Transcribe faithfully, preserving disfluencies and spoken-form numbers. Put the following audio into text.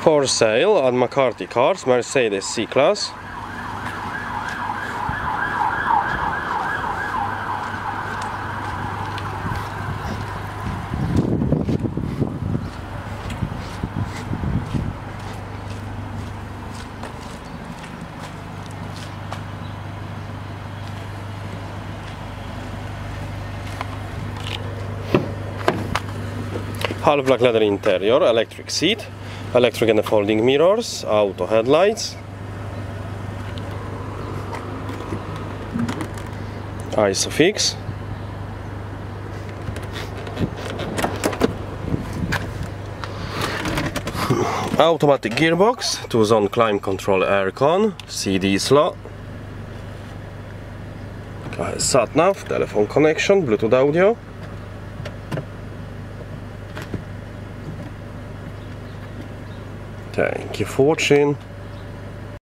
For sale at McCarthy Cars, Mercedes C-Class. Half black leather interior, electric seat, electric and folding mirrors, auto headlights, ISOFIX, automatic gearbox, two zone climate control aircon, C D slot, sat nav, telephone connection, Bluetooth audio. Thank you for watching.